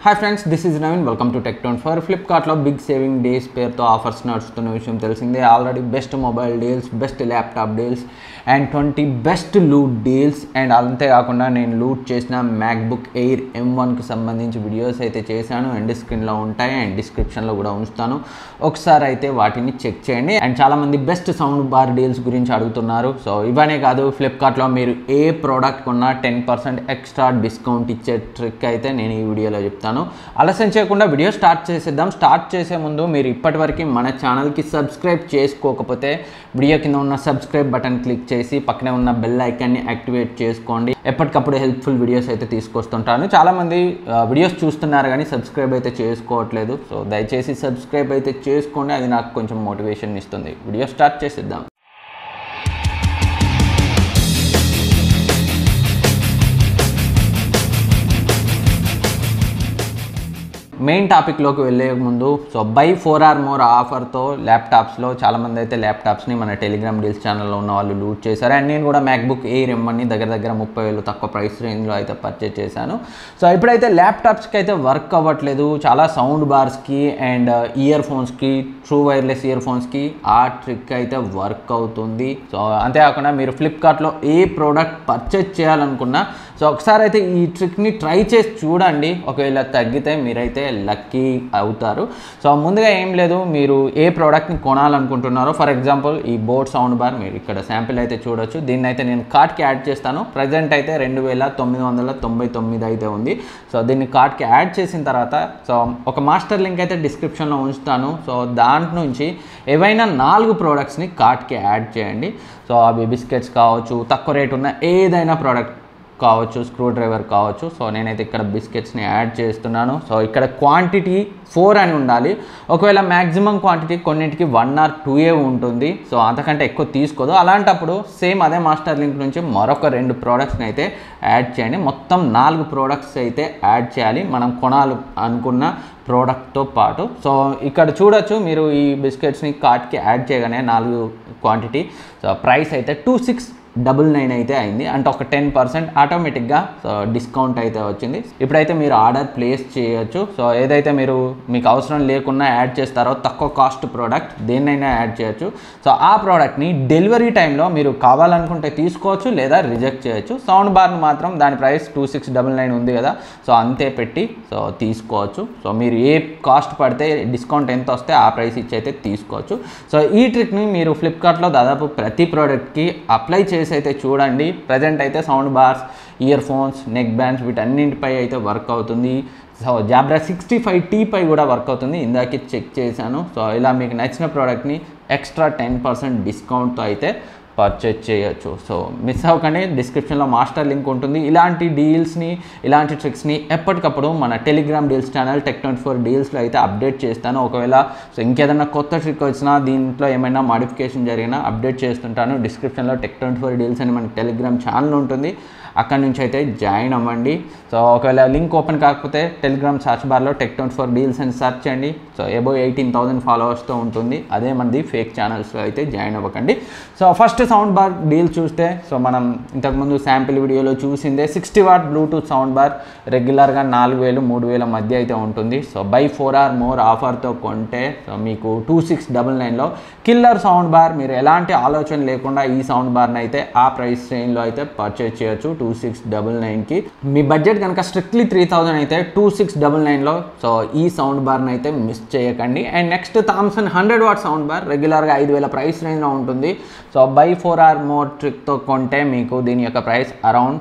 Hi friends, this is Navin. Welcome to Tech24. Flipkart lo big saving days పేరుతో offers నడుస్తున్న విషయం తెలిసిందే. Already best mobile deals, best laptop deals and 20 best loot deals and అంతేకాకుండా నేను loot చేసిన MacBook air M1కి సంబంధించి videos అయితే చేశాను. ఎండ్ స్క్రీన్లో ఉంటాయి అండ్ డిస్క్రిప్షన్లో కూడా ఉంచుతాను. ఒకసారి అయితే వాటిని చెక్ చేయండి. అండ్ చాలామంది బెస్ట్ సౌండ్ బార్ డీల్స్ గురించి అడుగుతున్నారు. సో ఇవనే కాదు, ఫ్లిప్కార్ట్లో మీరు ఏ ప్రోడక్ట్ కొన్నా 10% ఎక్స్ట్రా డిస్కౌంట్ ఇచ్చే ట్రిక్ అయితే నేను ఈ వీడియోలో చెప్తాను. ఆలస్యం చేయకుండా వీడియో స్టార్ట్ చేసేద్దాం. స్టార్ట్ చేసే ముందు మీరు ఇప్పటివరకు మన ఛానల్కి సబ్స్క్రైబ్ చేసుకోకపోతే వీడియో కింద ఉన్న సబ్స్క్రైబ్ బటన్ క్లిక్ చేసి పక్కనే ఉన్న బెల్ ఐకాన్ని యాక్టివేట్ చేసుకోండి. ఎప్పటికప్పుడు హెల్ప్ఫుల్ వీడియోస్ అయితే తీసుకొస్తుంటాను. చాలామంది వీడియోస్ చూస్తున్నారు కానీ సబ్స్క్రైబ్ అయితే చేసుకోవట్లేదు. సో దయచేసి సబ్స్క్రైబ్ అయితే చేసుకోండి, అది నాకు కొంచెం మోటివేషన్ ఇస్తుంది. వీడియో స్టార్ట్ చేసేద్దాం. మెయిన్ టాపిక్లోకి వెళ్ళే ముందు సో బై 4 or more ఆఫర్తో ల్యాప్టాప్స్లో చాలామంది అయితే ల్యాప్టాప్స్ని మన టెలిగ్రామ్ డీల్స్ ఛానల్లో ఉన్న వాళ్ళు లూట్ చేశారు. అండ్ నేను కూడా మ్యాక్బుక్ ఎయిర్ M1ని దగ్గర 30,000 తక్కువ ప్రైస్ రేంజ్లో అయితే పర్చేజ్ చేశాను. సో ఇప్పుడైతే ల్యాప్టాప్స్కి అయితే వర్క్ అవ్వట్లేదు. చాలా సౌండ్ బార్స్కి అండ్ ఇయర్ ఫోన్స్కి, ట్రూ వైర్లెస్ ఇయర్ ఫోన్స్కి ఆ ట్రిక్ అయితే వర్క్ అవుతుంది. సో అంతేకాకుండా మీరు ఫ్లిప్కార్ట్లో ఏ ప్రోడక్ట్ పర్చేజ్ చేయాలనుకున్నా సో ఒకసారి అయితే ఈ ట్రిక్ని ట్రై చేసి చూడండి. ఒకవేళ తగ్గితే మీరైతే లక్కీ అవుతారు. సో ముందుగా ఏం లేదు, మీరు ఏ ప్రోడక్ట్ని కొనాలనుకుంటున్నారో, ఫర్ ఎగ్జాంపుల్ ఈ బోట్ సౌండ్ బార్ మీరు ఇక్కడ శాంపిల్ అయితే చూడొచ్చు. దీన్ని అయితే నేను కార్ట్కి యాడ్ చేస్తాను. ప్రజెంట్ అయితే 2,999 అయితే ఉంది. సో దీన్ని కార్ట్కి యాడ్ చేసిన తర్వాత సో ఒక మాస్టర్ లింక్ అయితే డిస్క్రిప్షన్లో ఉంచుతాను. సో దాంట్ నుంచి ఏవైనా 4 ప్రోడక్ట్స్ని కార్ట్కి యాడ్ చేయండి. సో అవి బిస్కెట్స్ కావచ్చు, తక్కువ రేట్ ఉన్న ఏదైనా ప్రోడక్ట్ కావచ్చు, స్క్రూ డ్రైవర్ కావచ్చు. సో నేనైతే ఇక్కడ బిస్కెట్స్ని యాడ్ చేస్తున్నాను. సో ఇక్కడ క్వాంటిటీ 4 అని ఉండాలి. ఒకవేళ మ్యాక్సిమం క్వాంటిటీ కొన్నింటికి 1 or 2 ఉంటుంది. సో అంతకంటే ఎక్కువ తీసుకోదు. అలాంటప్పుడు సేమ్ అదే మాస్టర్ లింక్ నుంచి మరొక 2 ప్రోడక్ట్స్ని అయితే యాడ్ చేయండి. మొత్తం 4 ప్రోడక్ట్స్ అయితే యాడ్ చేయాలి మనం కొనాలి అనుకున్న ప్రోడక్ట్తో పాటు. సో ఇక్కడ చూడొచ్చు, మీరు ఈ బిస్కెట్స్ని కార్ట్కి యాడ్ చేయగానే 4 క్వాంటిటీ సో ప్రైస్ అయితే 2699 అయితే అయింది. అంటే ఒక 10% ఆటోమేటిక్గా సో డిస్కౌంట్ అయితే వచ్చింది. ఇప్పుడైతే మీరు ఆర్డర్ ప్లేస్ చేయొచ్చు. సో ఏదైతే మీకు అవసరం లేకుండా యాడ్ చేస్తారో తక్కువ కాస్ట్ ప్రోడక్ట్ దేన్నైనా యాడ్ చేయొచ్చు. సో ఆ ప్రోడక్ట్ని డెలివరీ టైంలో మీరు కావాలనుకుంటే తీసుకోవచ్చు లేదా రిజెక్ట్ చేయొచ్చు. సౌండ్ బార్ను మాత్రం దాని ప్రైస్ 2699 ఉంది కదా, సో అంతే పెట్టి సో తీసుకోవచ్చు. సో మీరు ఏ కాస్ట్ పడితే డిస్కౌంట్ ఎంత వస్తే ఆ ప్రైస్ ఇచ్చి అయితే తీసుకోవచ్చు. సో ఈ ట్రిక్ని మీరు ఫ్లిప్కార్ట్లో దాదాపు ప్రతి ప్రోడక్ట్కి అప్లై చేసి అయితే చూడండి. ప్రజెంట్ అయితే sound bars, ear phones, neck bands వీటన్నింటిపై అయితే వర్క్ అవుతుంది. సో జాబ్రా 65T పై కూడా వర్క్ అవుతుంది. ఇందాకే చెక్ చేశాను. సో ఇలా మీకు నచ్చిన ప్రోడక్ట్ని ఎక్స్ట్రా 10% డిస్కౌంట్తో అయితే పర్చేజ్ చేయొచ్చు. సో మిస్ అవ్వకండి, డిస్క్రిప్షన్లో మాస్టర్ లింక్ ఉంటుంది. ఇలాంటి డీల్స్ని, ఇలాంటి ట్రిక్స్ని ఎప్పటికప్పుడు మన టెలిగ్రామ్ డీల్స్ ఛానల్ Tech24 డీల్స్లో అయితే అప్డేట్ చేస్తాను. ఒకవేళ సో ఇంకేదైనా కొత్త ట్రిక్ వచ్చినా, దీంట్లో ఏమైనా మాడిఫికేషన్ జరిగినా అప్డేట్ చేస్తుంటాను. డిస్క్రిప్షన్లో Tech24 డీల్స్ అని మన టెలిగ్రామ్ ఛానల్ ఉంటుంది. అక్కడి నుంచి అయితే జాయిన్ అవ్వండి. సో ఒకవేళ లింక్ ఓపెన్ కాకపోతే టెలిగ్రామ్ సర్చ్ బార్లో Tech24 డీల్స్ అని సెర్చ్ చేయండి. సో అబౌవ్ 18,000 ఫాలోవర్స్తో ఉంటుంది. అదే మనది ఫేక్ ఛానల్స్లో అయితే జాయిన్ అవ్వకండి. So first sound bar deal చూస్తే సో మనం ఇంతకుముందు శాంపిల్ వీడియోలో చూసిందే 60 watt బ్లూటూత్ సౌండ్ బార్ రెగ్యులర్గా 4,000 3,000 మధ్య అయితే ఉంటుంది. సో బై 4 or more ఆఫర్తో కొంటే సో మీకు 2699లో కిల్లర్ సౌండ్ బార్, మీరు ఎలాంటి ఆలోచన లేకుండా ఈ సౌండ్ బార్ని అయితే ఆ ప్రైస్ రేంజ్లో అయితే పర్చేజ్ చేయొచ్చు 2699కి. మీ బడ్జెట్ కనుక స్ట్రిక్ట్లీ 3,000 అయితే 2699లో సో ఈ సౌండ్ బార్ని అయితే మిస్ చేయకండి. And next Thomson 100 watt sound bar రెగ్యులర్గా 5,000 ప్రైస్ రేంజ్లో ఉంటుంది. సో బై 4 or more ట్రిక్తో కొంటే మీకు దీని యొక్క ప్రైస్ అరౌండ్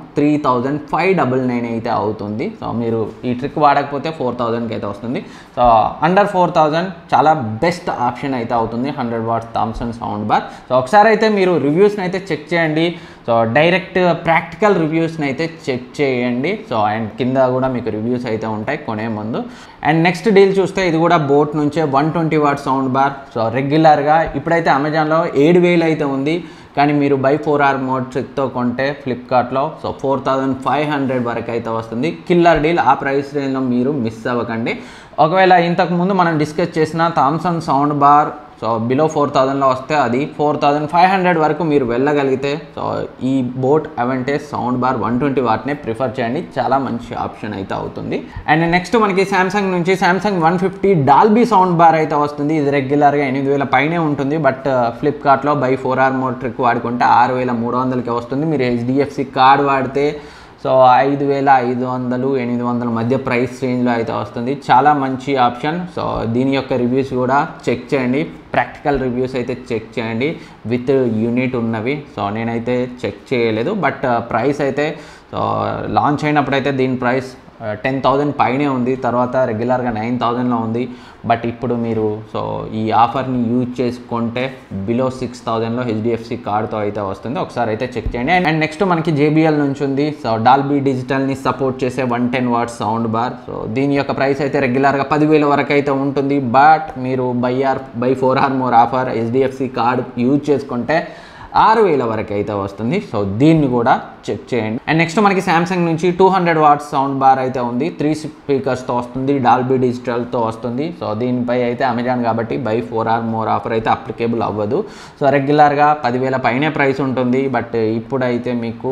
3,599 అయితే అవుతుంది. సో మీరు ఈ ట్రిక్ వాడకపోతే 4,000కి అయితే వస్తుంది. సో అండర్ 4,000 చాలా బెస్ట్ ఆప్షన్ అయితే అవుతుంది 100 watt Thomson sound bar. So ఒకసారి అయితే మీరు రివ్యూస్ని అయితే చెక్ చేయండి. సో డైరెక్ట్ ప్రాక్టికల్ రివ్యూస్ని అయితే చెక్ చేయండి. సో అండ్ కింద కూడా మీకు రివ్యూస్ అయితే ఉంటాయి కొనే ముందు. అండ్ నెక్స్ట్ డీల్ చూస్తే ఇది కూడా బోట్ నుంచే 120 watt సౌండ్ బార్. సో రెగ్యులర్గా ఇప్పుడైతే అమెజాన్లో 7,000 అయితే ఉంది. కానీ మీరు బై 4 or more ట్రిక్తో కొంటే ఫ్లిప్కార్ట్లో సో 4,500 వరకు అయితే వస్తుంది. Killer deal. ఆ ప్రైస్ రేంజ్లో మీరు మిస్ అవ్వకండి. ఒకవేళ ఇంతకుముందు మనం డిస్కస్ చేసిన Thomson sound bar so below 4000లో వస్తే అది 4500 వరకు మీరు వెళ్ళగలిగితే సో ఈ బోట్ అవెంటేజ్ సౌండ్ బార్ 120 వాట్నే ప్రిఫర్ చేయండి, చాలా మంచి ఆప్షన్ అయితే అవుతుంది. అండ్ నెక్స్ట్ మనకి సామ్సంగ్ నుంచి సామ్సంగ్ 150 డాల్బీ సౌండ్ బార్ అయితే వస్తుంది. ఇది రెగ్యులర్గా 8000 పైనే ఉంటుంది, బట్ ఫ్లిప్కార్ట్లో బై 4R మోర్ ట్రిక్ వాడుకుంటే 6300కే వస్తుంది. మీరు హెచ్డిఎఫ్సి కార్డ్ వాడితే సో 5500 800 మధ్య ప్రైస్ రేంజ్లో అయితే వస్తుంది. చాలా మంచి ఆప్షన్. సో దీని యొక్క రివ్యూస్ కూడా చెక్ చేయండి, ప్రాక్టికల్ రివ్యూస్ అయితే చెక్ చేయండి విత్ యూనిట్ ఉన్నవి. సో నేనైతే చెక్ చేయలేదు, బట్ ప్రైస్ అయితే సో లాంచ్ అయినప్పుడైతే దీని ప్రైస్ 10,000 పైనే ఉంది, తర్వాత రెగ్యులర్గా 9,000లో ఉంది. బట్ ఇప్పుడు మీరు సో ఈ ఆఫర్ని యూజ్ చేసుకుంటే బిలో 6,000లో హెచ్డిఎఫ్సి కార్డ్తో అయితే వస్తుంది. ఒకసారి అయితే చెక్ చేయండి. అండ్ నెక్స్ట్ మనకి JBL నుంచి ఉంది సో డాల్బీ డిజిటల్ని సపోర్ట్ చేసే 110 వాట్స్ సౌండ్ బార్. సో దీని యొక్క ప్రైస్ అయితే రెగ్యులర్గా 10,000 వరకు అయితే ఉంటుంది, బట్ మీరు buy 4R more offer HDFC card use చేసుకుంటే 6000 వరకు అయితే వస్తుంది. సో దీన్ని కూడా చెక్ చేయండి. అండ్ నెక్స్ట్ మనకి సామ్సంగ్ నుంచి 200 వాట్స్ సౌండ్ బార్ అయితే ఉంది, 3 స్పీకర్స్తో వస్తుంది, డాల్బీ డిజిటల్తో వస్తుంది. సో దీనిపై అయితే అమెజాన్ కాబట్టి బై 4R మోర్ ఆఫర్ అయితే అప్లికేబుల్ అవ్వదు. సో రెగ్యులర్గా 10,000 పైనే ప్రైస్ ఉంటుంది, బట్ ఇప్పుడైతే మీకు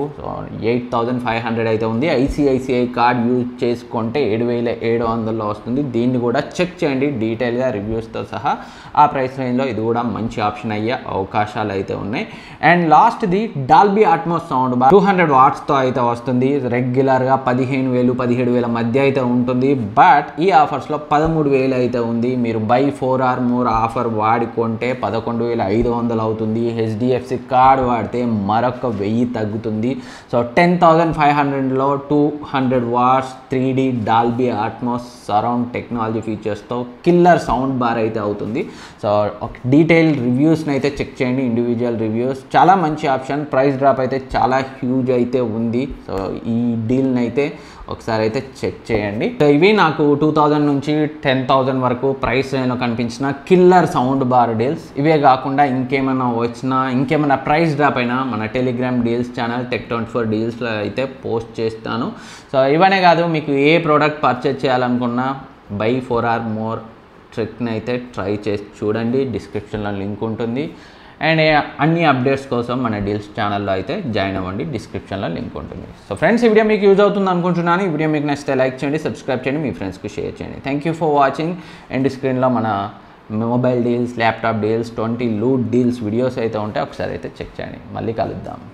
8500 అయితే ఉంది. ఐసిఐసిఐ కార్డ్ యూజ్ చేసుకుంటే 7700లో వస్తుంది. దీన్ని కూడా చెక్ చేయండి డీటెయిల్గా రివ్యూస్తో సహా. ఆ ప్రైస్ రేంజ్లో ఇది కూడా మంచి ఆప్షన్ అయ్యే అవకాశాలు అయితే ఉన్నాయి. అండ్ లాస్ట్ది డాల్బీ అట్మోస్ సౌండ్ బార్ 200 వాట్స్తో అయితే వస్తుంది. రెగ్యులర్గా 15,000 17,000 మధ్య అయితే ఉంటుంది, బట్ ఈ ఆఫర్స్లో 13,000 అయితే ఉంది. మీరు బై 4R మోర్ ఆఫర్ వాడుకుంటే 11,500 అవుతుంది. హెచ్డిఎఫ్సి కార్డ్ వాడితే మరొక 1000 తగ్గుతుంది. సో 10,500లో 200 watts 3D Dolby Atmos surround technology ఫీచర్స్తో కిల్లర్ సౌండ్ బార్ అయితే అవుతుంది. సో డీటెయిల్ రివ్యూస్ని అయితే చెక్ చేయండి, ఇండివిజువల్ రివ్యూస్. చాలా మంచి ఆప్షన్, ప్రైస్ డ్రాప్ అయితే చాలా హ్యూజ్ అయితే ఉంది. సో ఈ డీల్ని అయితే ఒకసారి అయితే చెక్ చేయండి. సో ఇవి నాకు 2000 నుంచి 10,000 వరకు ప్రైస్ రేంజ్లో కనిపించిన కిల్లర్ సౌండ్ బార్ డీల్స్. ఇవే కాకుండా ఇంకేమైనా ప్రైస్ డ్రాప్ అయినా మన టెలిగ్రామ్ డీల్స్ ఛానల్ Tech24 డీల్స్లో అయితే పోస్ట్ చేస్తాను. సో ఇవనే కాదు, మీకు ఏ ప్రోడక్ట్ పర్చేజ్ చేయాలనుకున్నా బై 4R మోర్ ట్రిక్ని అయితే ట్రై చేసి చూడండి, డిస్క్రిప్షన్లో లింక్ ఉంటుంది. అండ్ అన్ని అప్డేట్స్ కోసం మన డీల్స్ ఛానల్లో అయితే జాయిన్ అవ్వండి, డిస్క్రిప్షన్లో లింక్ ఉంటుంది. సో ఫ్రెండ్స్, ఈ వీడియో మీకు యూజ్ అవుతుంది అనుకుంటున్నాను. ఈ వీడియో మీకు నచ్చితే లైక్ చేయండి, సబ్స్క్రైబ్ చేయండి, మీ ఫ్రెండ్స్కి షేర్ చేయండి. Thank you for watching. And స్క్రీన్లో మన mobile deals, laptop deals, 20 loot deals videos అయితే ఉంటాయి, ఒకసారి అయితే చెక్ చేయండి. మళ్ళీ కలుద్దాం.